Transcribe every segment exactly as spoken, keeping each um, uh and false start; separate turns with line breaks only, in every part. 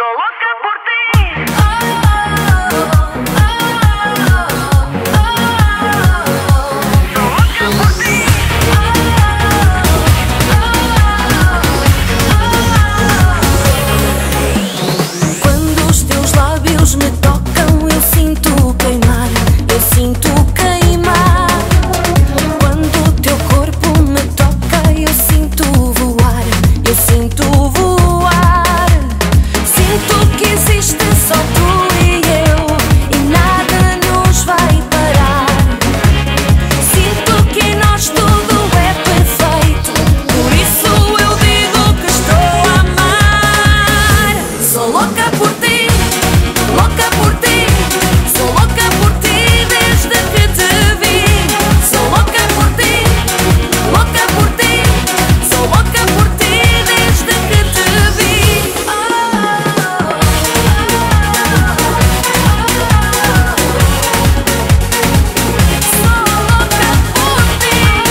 Sou louca por ti. Sou louca por ti.
Quando os teus lábios me tocam, eu sinto queimar, eu sinto queimar. Quando o teu corpo me toca, eu sinto voar, eu sinto voar. Sinto que existe só tu e eu, e nada nos vai parar. Sinto que em nós tudo é perfeito, por isso eu digo que estou a amar. Sou louca por ti, louca por ti. Sou louca por ti desde que te vi. Sou louca por ti, louca por ti. Sou louca por ti desde que te vi. Sou louca por ti.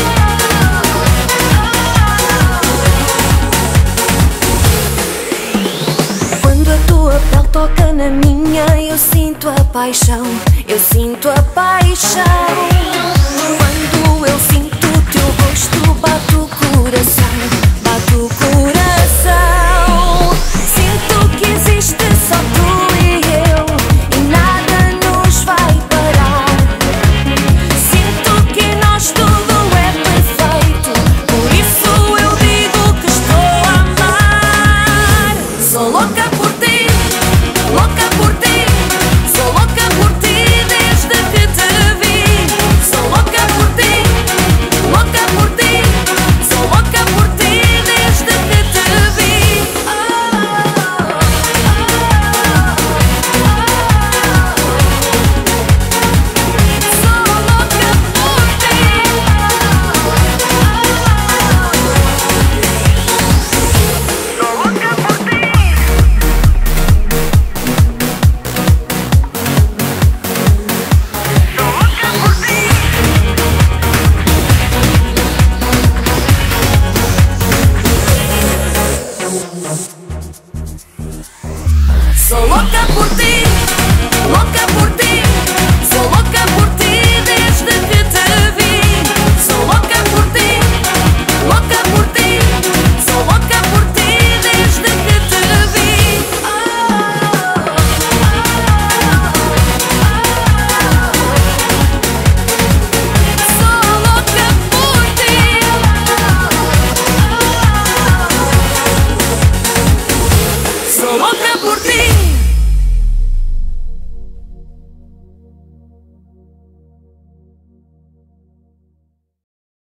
Quando a tua pele toca na minha, eu sinto a paixão, eu sinto a paixão. Quando eu sinto o teu rosto, bate o coração, bate o coração. Sinto que existe só tu e eu, e nada nos vai parar. Sinto que em nós tudo é perfeito, por isso eu digo que estou a amar. Sou louca por ti, louca por ti. Sou louca por ti desde que te vi. Sou louca por ti, louca por ti. Sou louca por ti desde que te vi. Sou louca por ti.
Sou louca por ti. Sou louca por ti.
Sou louca por ti, louca por ti. Sou louca por ti desde que te vi. Sou louca por ti, louca por ti. Sou louca por ti desde que te vi. Sou louca por ti. Sou louca por ti.